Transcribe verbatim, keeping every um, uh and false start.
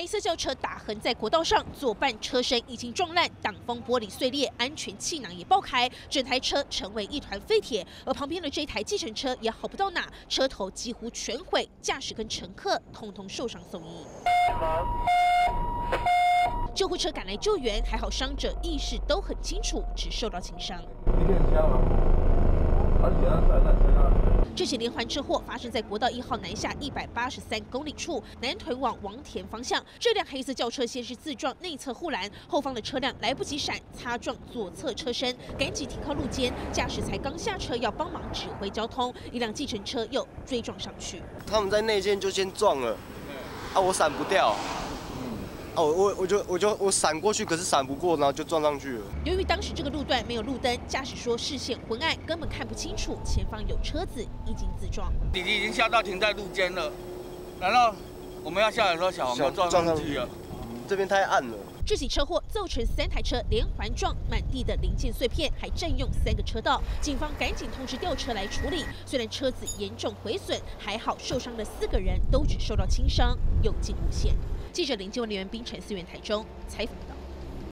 白色轿车打横在国道上，左半车身已经撞烂，挡风玻璃碎裂，安全气囊也爆开，整台车成为一团废铁。而旁边的这台计程车也好不到哪，车头几乎全毁，驾驶跟乘客通通受伤送医。救护车赶来救援，还好伤者意识都很清楚，只受到轻伤。这起连环车祸发生在国道一号南下一百八十三公里处，南屯往王田方向。这辆黑色轿车先是自撞内侧护栏，后方的车辆来不及闪，擦撞左侧车身，赶紧停靠路肩。驾驶才刚下车要帮忙指挥交通，一辆计程车又追撞上去。 他们在内线就先撞了，啊，我闪不掉。 哦，我我就我就我闪过去，可是闪不过，然后就撞上去了。 由于当时这个路段没有路灯，驾驶说视线昏暗，根本看不清楚前方有车子，已经自撞。 弟弟已经下到停在路肩了，然后我们要下来的时候，小黄就撞上去了。 这边太暗了。 这起车祸造成三台车连环撞，满地的零件碎片，还占用三个车道。警方赶紧通知吊车来处理。虽然车子严重毁损，还好受伤的四个人都只受到轻伤，有惊无险。记者林建文、林元斌、陈思源台中采访报道。